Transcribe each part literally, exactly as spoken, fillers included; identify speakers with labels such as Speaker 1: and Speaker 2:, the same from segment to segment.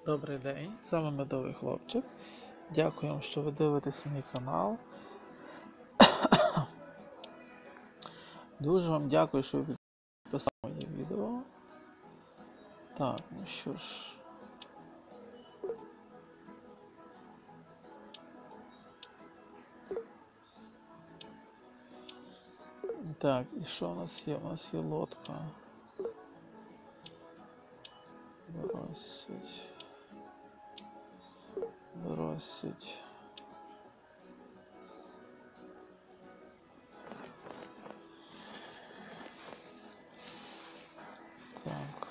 Speaker 1: Добрий день, з вами Медовий Хлопчик. Дякую, що ви дивитесь мій канал. Дуже вам дякую, що ви підписали моє відео. Так, ну що ж. Так, і що у нас є? У нас є лодка. Доросить. Доросить. Так.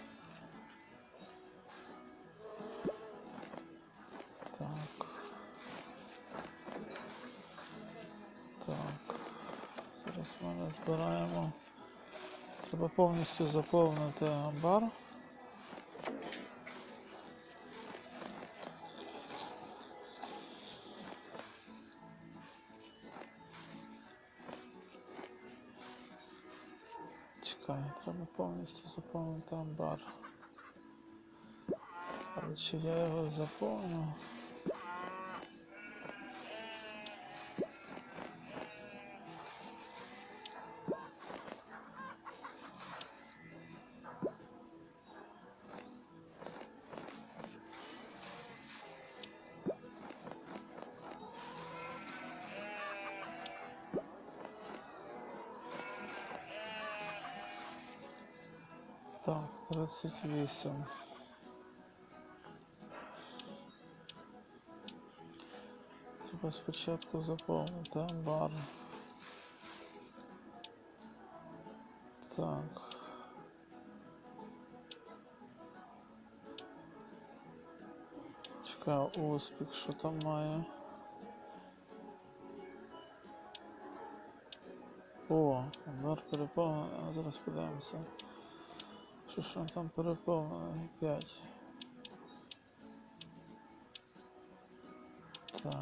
Speaker 1: Так. Так. Зараз ми не збираємо. Треба повністю заповнити амбар. Чекай, треба повністю заповнити амбар. Але чи я його заповню? Так, тридцять вісім. Треба спочатку заповнити амбар. Так. Чекаю успіх, що там має. О, амбар переповнений, а зараз подивимося. Що ж він там переповнений? п'ять. Так.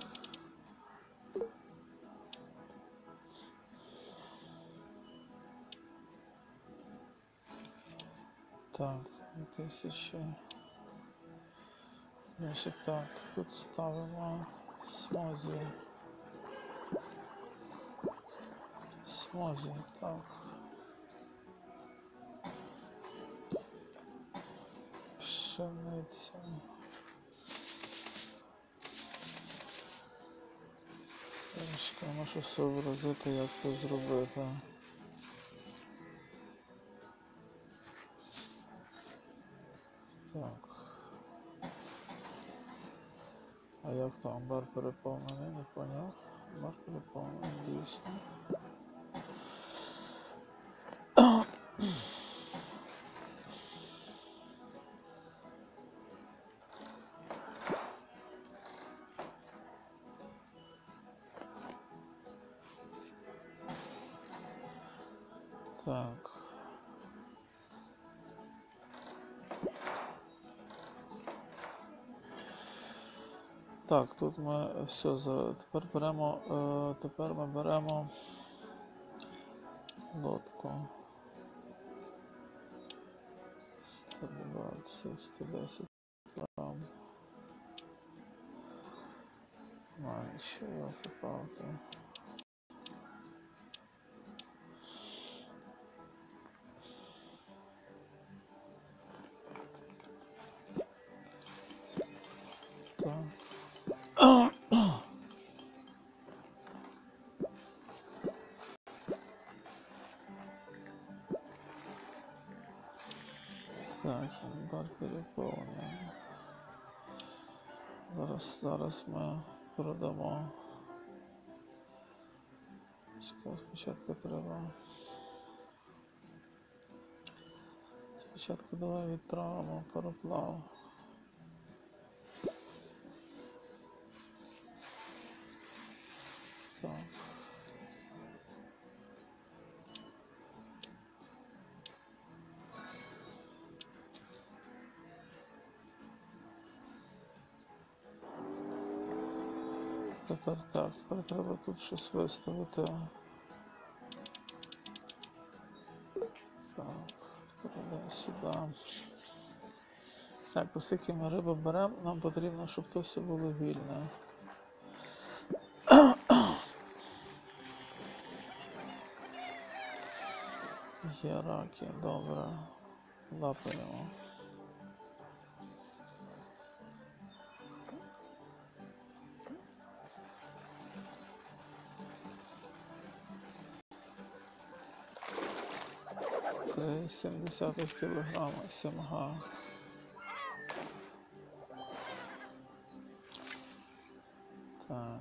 Speaker 1: Так, тисячі. Значить так, тут ставимо смозі. Смозі, так. Пшениця. Трішки можу сообразити, як це зробити. Так. А як то амбар переповнений, не поняв. Амбар переповнений, дійсно. Так. Так, тут ми все, за тепер беремо, е, тепер ми беремо лодку. сто двадцять, сто десять грам. Має ще йолки-палки. Так. Так, амбар переповнений. Зараз, зараз ми продамо. Спочатку треба. Спочатку давай відправимо пароплав. Так. Тепер так, тепер треба тут щось виставити. Так, перейдемо сюди. Так, оскільки ми рибу беремо, нам потрібно, щоб то все було вільне. Є раки, добре. Лапаємо. три сімдесят кілограма сімга. Так.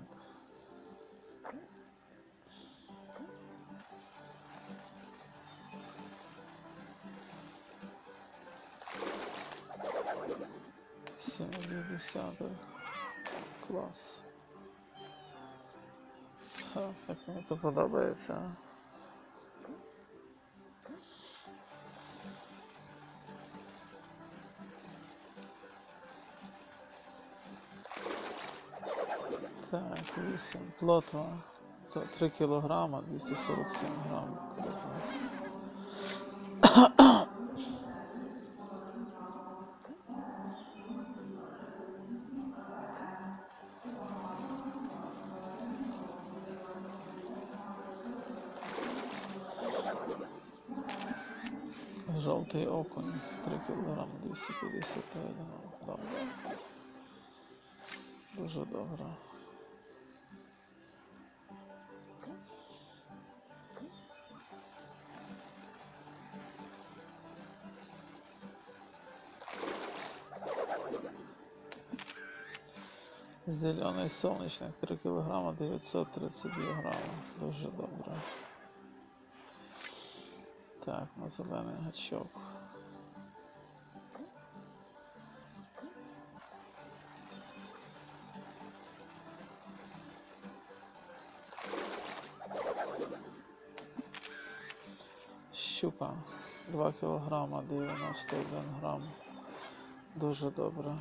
Speaker 1: сімдесят. Клас. Ха, так мені то подобається. Так, вісім. Плотва. три кілограма, двісті сорок сім грам. Жовтий окунь, три кілограми, двісті п'ятдесят п'ять грам. Добре. Дуже добре. Зелений сонячник, три кілограма, дев'ятсот тридцять два грами. Дуже добре. Так, на зелений гачок. Щука, два кілограма, дев'яносто один грам. Дуже добре.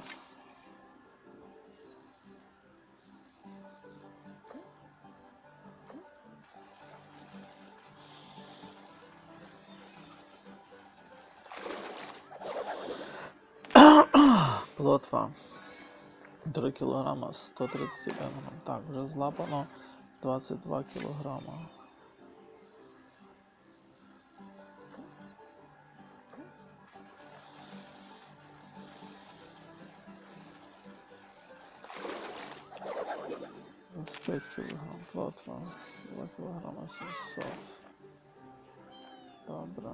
Speaker 1: Плотва. три кілограма, сто тридцять один грам. Так, вже злапано двадцять два кілограма. двадцять п'ять кілограм плотва. два кілограма сімсот. Добре.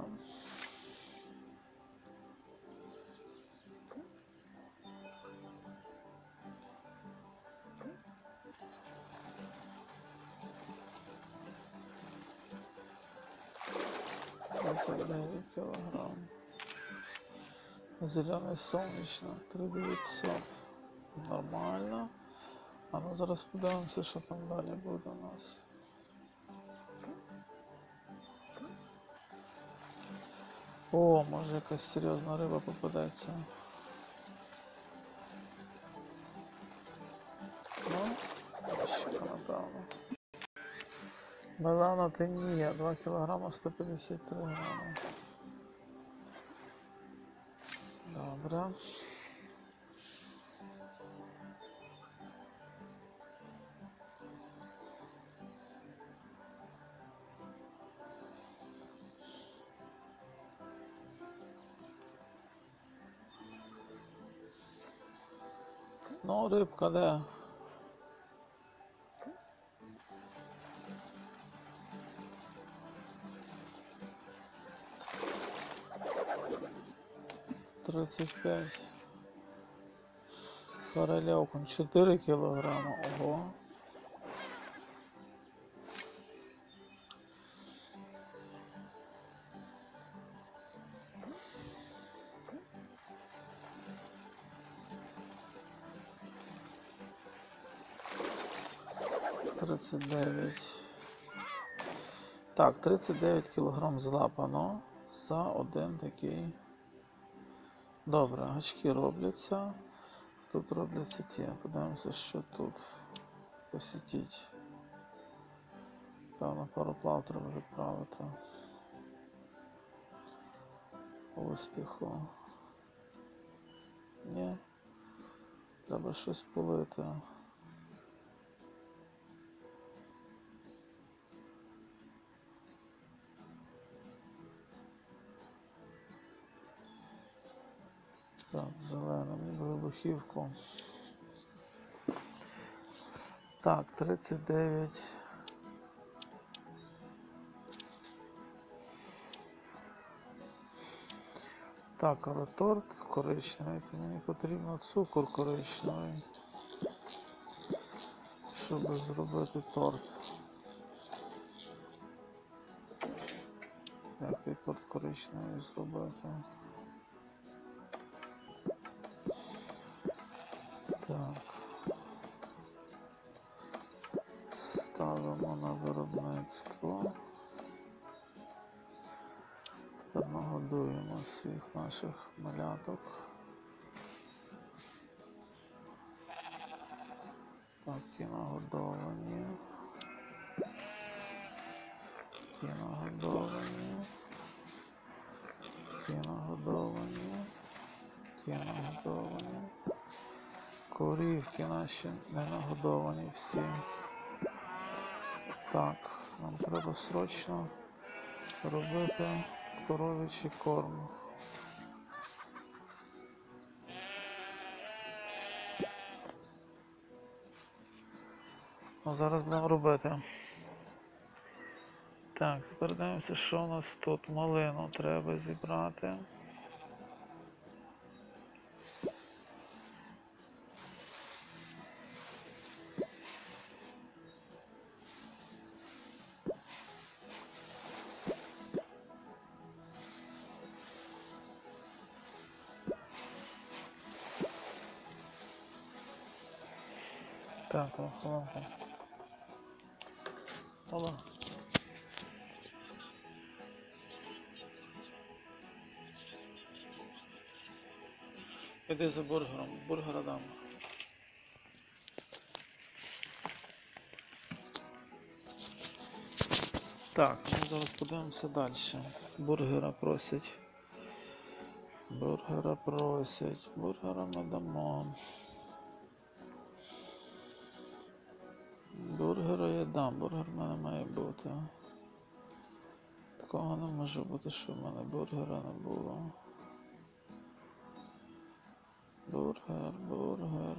Speaker 1: двадцять дев'ять кілограм. Зелений сонячник, три дев'ятсот. Нормально. А ну зараз подивимося, що там далі буде у нас. О, може якась серйозна риба попадеться. Ну, щука, напевно. Мелана тенія, два кілограма, сто п'ятдесят три грами. Добре. Ну, рибка де? тридцять п'ять. Форель окунь, чотири кілограма. Ого. тридцять дев'ять. Так, тридцять дев'ять кілограм злапано за один такий. Добре, гачки робляться. Тут робляться ті. Подивимося, що тут посітіть. Певно, пароплав треба відправити. Успіху. Ні, треба щось полити. Так, зеленим і вибухівку. Так, тридцять дев'ять. Так, але торт коричневий, то мені потрібно цукор коричневий, щоб зробити торт. Як той торт коричневий зробити? Так. Ставимо на виробництво. Тепер нагодуємо всіх наших маляток. Так, ті нагодовані. Ті нагодовані. Ті нагодовані. Ті нагодовані. Корівки наші не нагодовані всі. Так, нам треба срочно робити коров'ячий корм. Ну, зараз будемо робити. Так, тепер дивимося, що у нас тут. Малину треба зібрати. Так, охолонка. Ола. Іди за бургером, бургера дам. Так, ми зараз подивимося далі. Бургера просять. Бургера просять. Бургера не дамо. Бургера я дам, бургер в мене має бути. Такого не може бути, що в мене бургера не було. Бургер, бургер.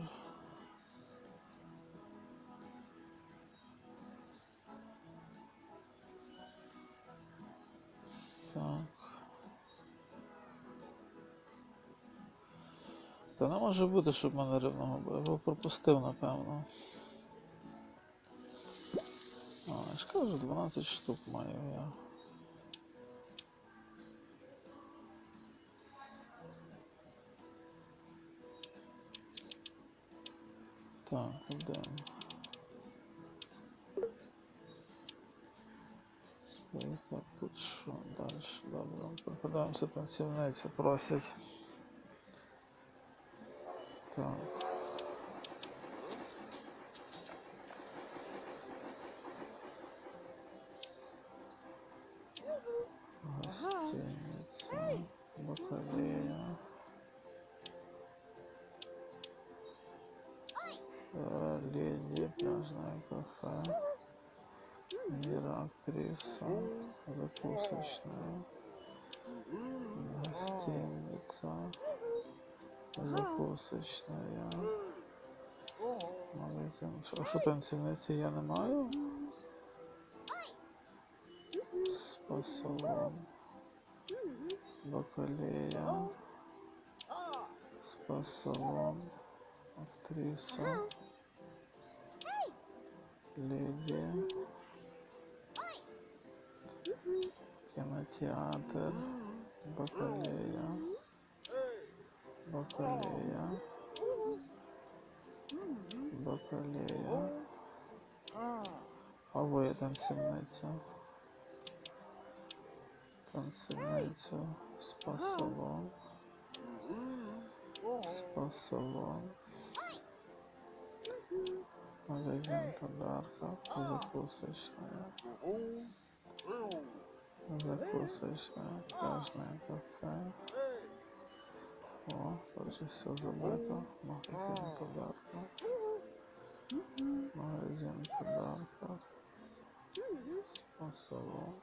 Speaker 1: Так. Та не може бути, щоб в мене рівного було. Я його пропустив, напевно. А, я ж кажу, дванадцять штук маю я. Так, один. І так, тут що далі? Добре, попадаємося танцівниці, просять. Так. Гостиниця, бакалея. Леди, пляжное кафе. Мира, актриса, закусочная. Гостиница, закусочная. Магазин. А що танцівниці я не маю? Спа-салон. Бакалея. Спа-салон. Актриса. Леди. Кинотеатр. Бакалея. Бакалея. Бакалея. А ви танцівниця. Танцівниця. Спа-салон. Спа-салон. Магазин подарков. Закусочная. Закусочная. Пляжное кафе. О, тут же все забито. Магазин подарков. Магазин подарков. Спа-салон.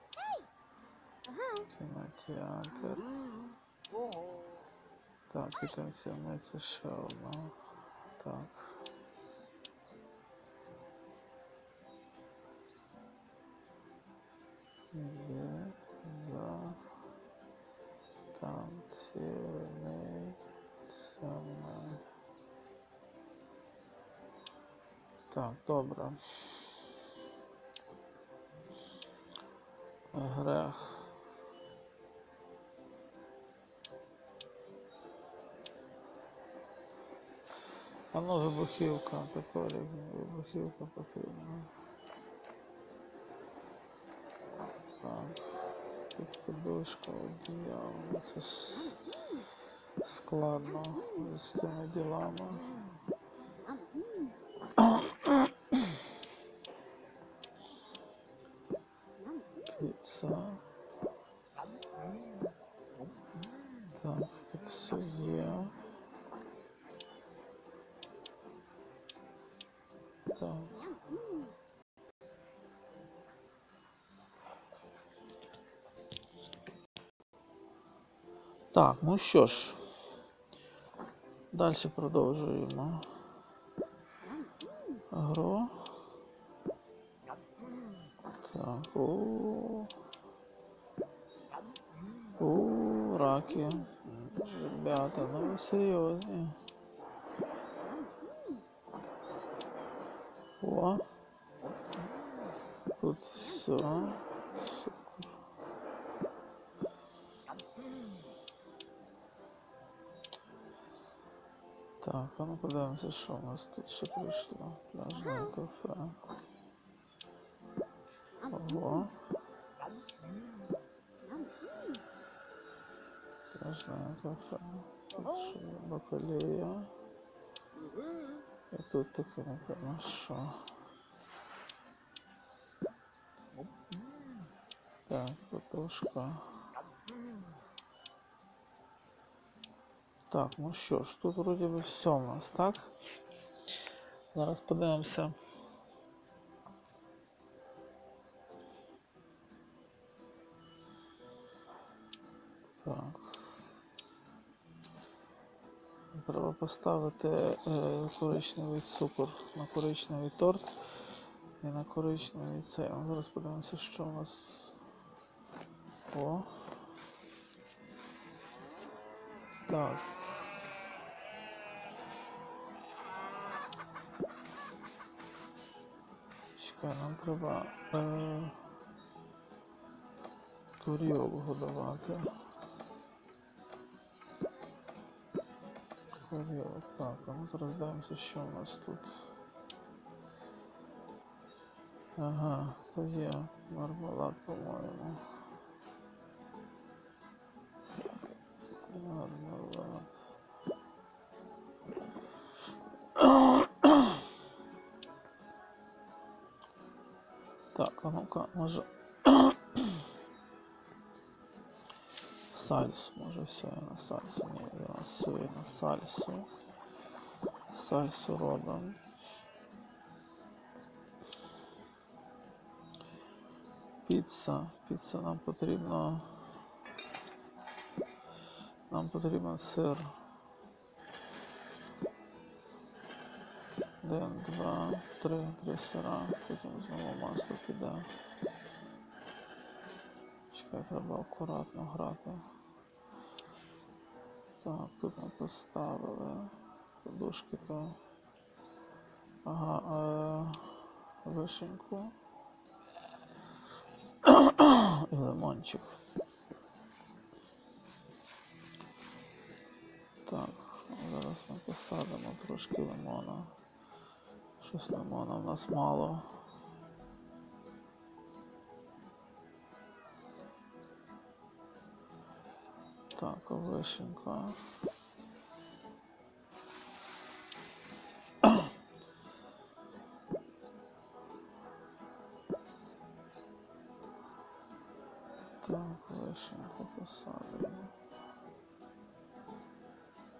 Speaker 1: Кинотеатр. Так, і танцівний це ще одна. Так. Іде за танцівний саме. Так, добре. Грех. А ну, вибухівка, тепер вибухівка потрібна. Так, тут подушка, одіяло, це ж складно з тими ділами. Піца. Так, тут все є. Так. Так, ну що ж, далі продовжуємо гру. Так, у у раки. Ребята, ну ви серйозні. О, тут все. Супер. Так, а ну подивимося, що у нас тут ще прийшло. Пляжне кафе. Ого. Пляжне кафе. Тут що є бакалея. І тут таке, напевно, що. Так, картошка. Так, ну що ж, тут вроді би все у нас, так? Зараз подивимося. Так. Треба поставити е, коричневий цукор на коричневий торт і на коричневий цей. Зараз подивимося, що у нас. О. Так. Чекай, нам треба е, корівок годувати. Корівок, так, а ми зараз дивимося, що у нас тут. Ага, то є мармелад, по-моєму. Мармелад. Так, а ну-ка, може... Сальсу, може все я на сальсу, ні, я на все я на сальсу. Сальсу робимо. Піца, піца нам потрібно, нам потрібен сир. Один, два, три, три сира, потім знову масло піде. Чекай, треба акуратно грати. Так, тут ми поставили подушки, то... Ага, е... вишеньку. І лимончик. Так, зараз ми посадимо трошки лимона. Щось лимона в нас мало. Так, вишенька. Так, вишеньку посадимо.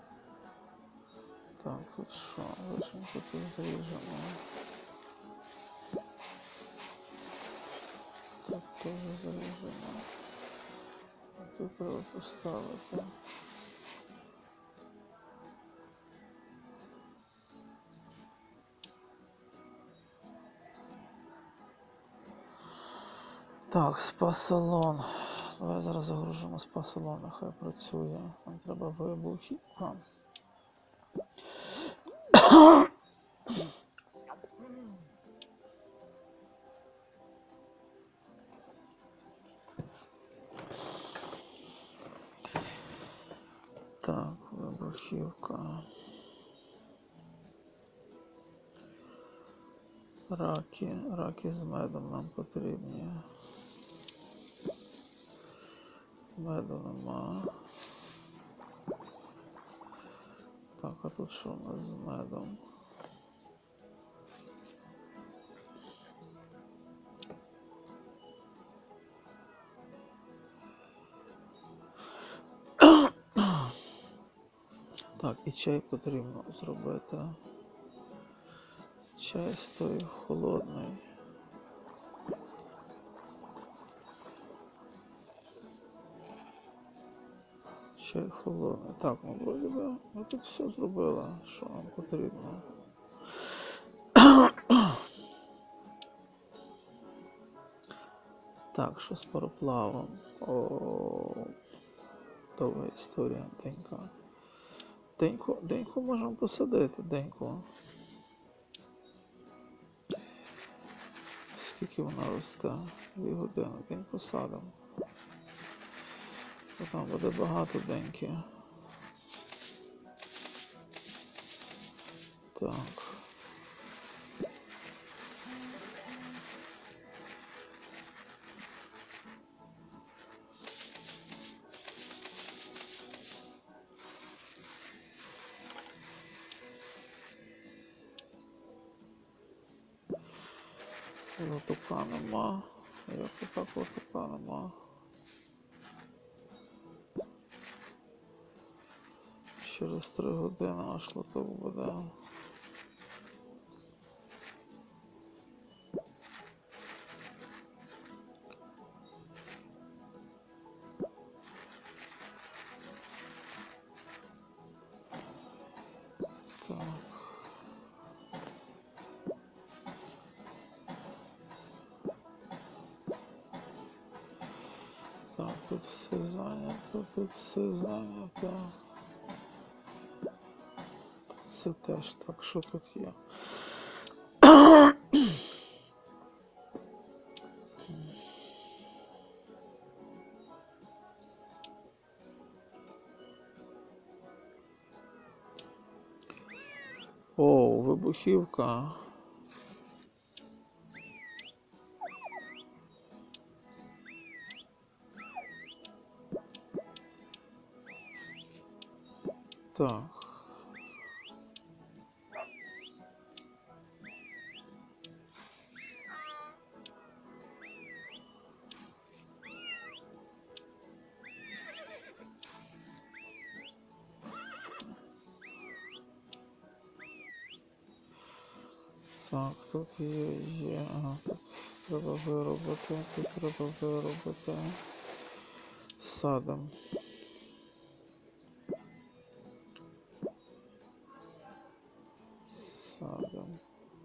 Speaker 1: Так, тут що? Вишеньку тут зріжемо. Тут теж зріжемо. Тут треба поставити. Так, спа-салон. Давай зараз загружимо спа-салон, нехай працює. Нам треба вибухівка. Так, вибухівка. Раки, раки з медом нам потрібні. Меду нема. Так, а тут що у нас з медом? Так, і чай потрібно зробити. Чай стоїть холодний. Чай холодний. Так, ну вроді би, ми тут все зробили, що нам потрібно. Так, що з пароплавом? О, довга історія, денька. Деньку, деньку можемо посадити, деньку. Скільки вона росте? Дві години. День посадимо. Там буде багато деньки. Так. Лотока нема. Як так лотока нема. Через три години аж лоток буде. Так. Так, тут все зайнято, тут все зайнято. Це теж так, що тут є? О, вибухівка. Так. Так, тут є, є, ага, тут треба виробити, тут треба виробити. Садом. Садом.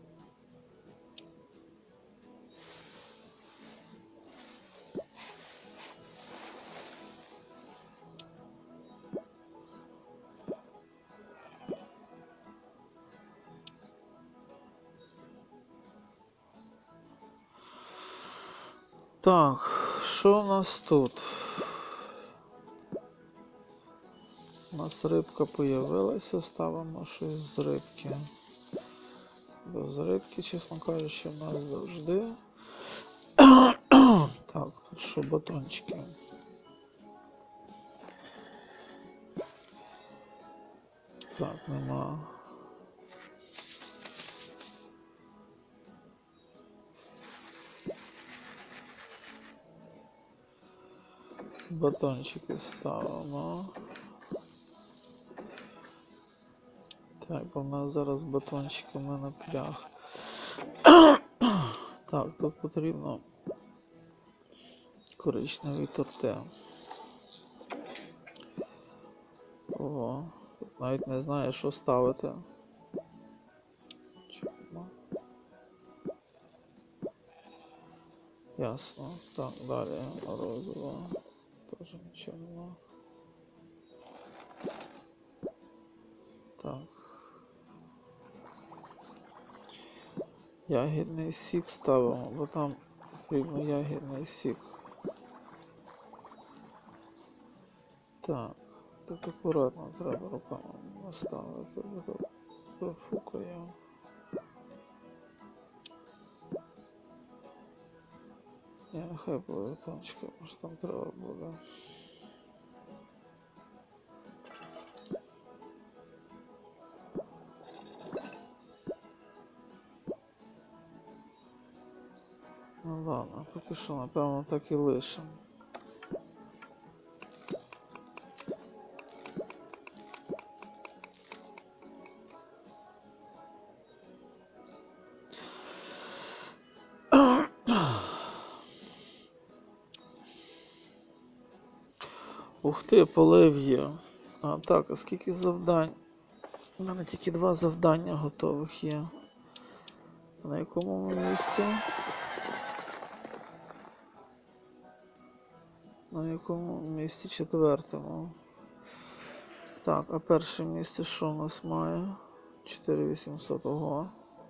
Speaker 1: Так, що у нас тут? У нас рибка появилася, ставимо щось з рибки. Бо з рибки, чесно кажучи, в нас завжди. Так, тут що, батончики? Так, нема. Батончики ставимо. Так, бо в нас зараз батончиками напряг. Так, тут потрібно коричневі торти. Ого, тут навіть не знаю, що ставити. Чому? Ясно. Так, далі розово. Теж нічого нема. Так. Ягідний сік ставимо, бо там потрібно ягідний сік. Так, тут акуратно треба руками наставити, бо тут профукає. Я нехай буде танчика, може там треба буде. Ну ладно, поки що, напевно, так і лишимо. Ух ти, полив є. А так, а скільки завдань? У мене тільки два завдання готових є. На якому ми місці? На якому місці? Четвертому. Так, а перше місце що у нас має? чотири вісімсот, ого.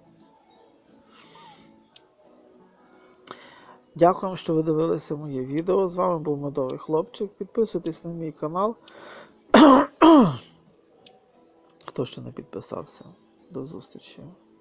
Speaker 1: Дякую, що ви дивилися моє відео. З вами був Медовий Хлопчик. Підписуйтесь на мій канал. Хто ще не підписався. До зустрічі.